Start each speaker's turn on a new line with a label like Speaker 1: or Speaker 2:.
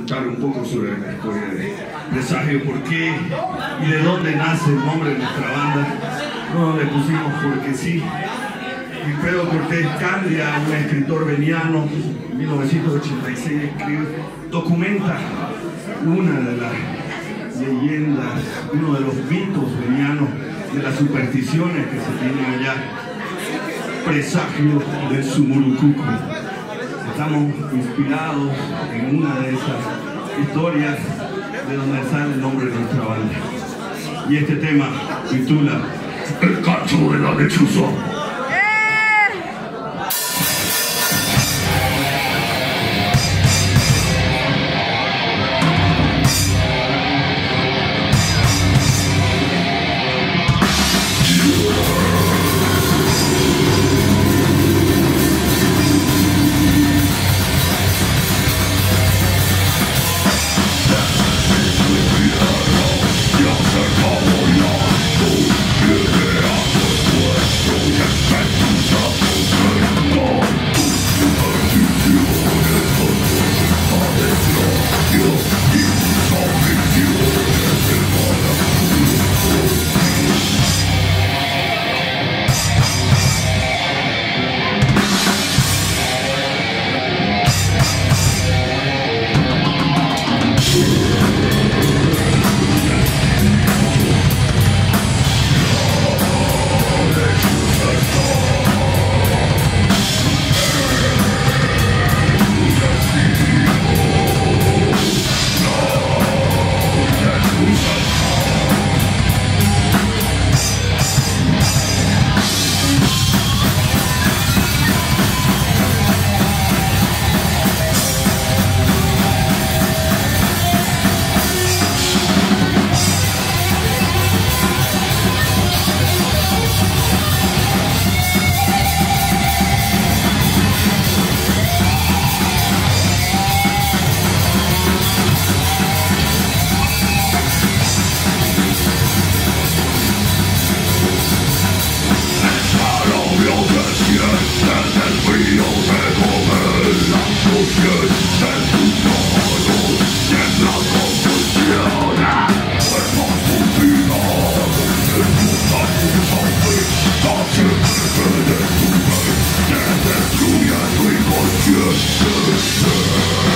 Speaker 1: contar un poco sobre la historia de Presagio, por qué y de dónde nace el nombre de nuestra banda. No le pusimos porque sí. Wilfredo Cortés Candia, un escritor veniano, en 1986 escribe, documenta una de las leyendas, uno de los mitos venianos, de las supersticiones que se tienen allá, Presagio del Sumurucuco. Estamos inspirados en una de esas historias de donde sale el nombre de nuestra banda. Y este tema titula El cacho de la lechuza.
Speaker 2: Yeah.